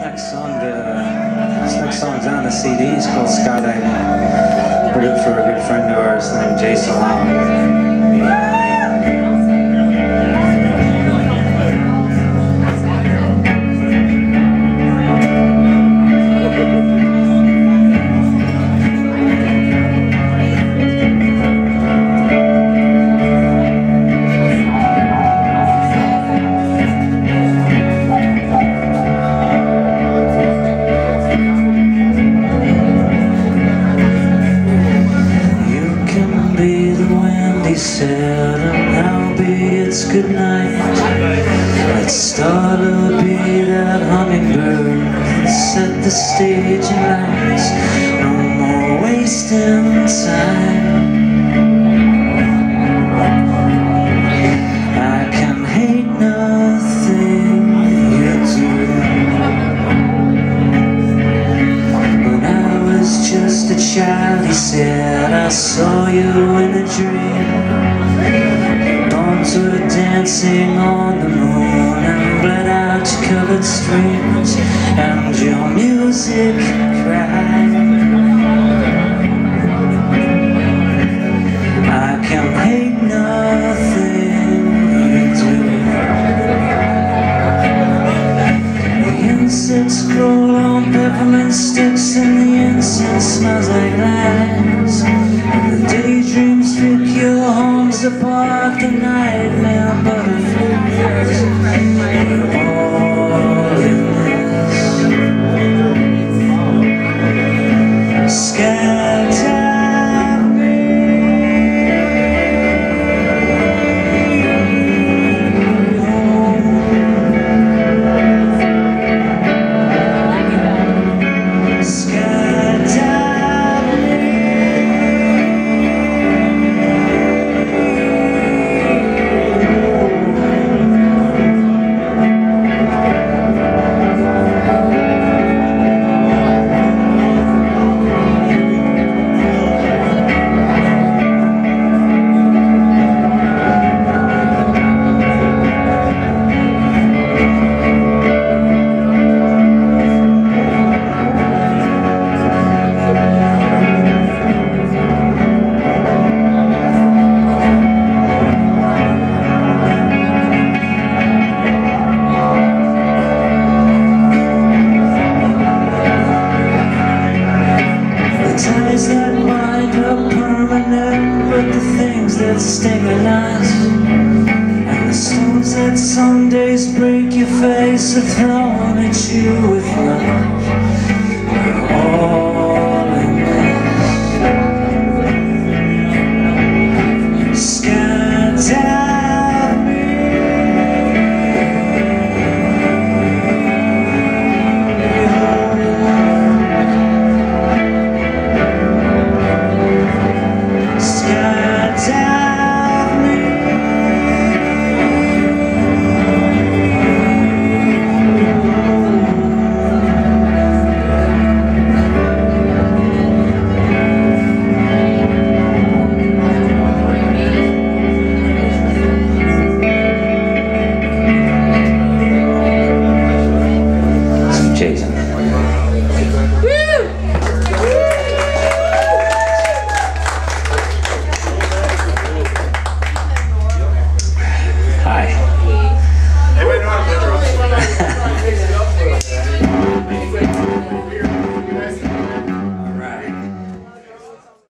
This next song's on the CD. It's called Skydiving. Wrote it for a good friend of ours named Jason Lau. Said, and now be it's good night. Let's start a beat that hummingbird, set the stage in lights. No more wasting time. I can hate nothing you do. When I was just a child, he said, I saw you in a dream. Sort of dancing on the moon and bled out your colored streams and your music cried. I can hate nothing you do. The insects crawl on peppermint sticks and the incense smells like lies. And the daydreams pick your homes apart, the nightmare butterflies. We're all in this sky. That wind up permanent, but the things that sting are not. And the stones that some days break your face are thrown at you with love.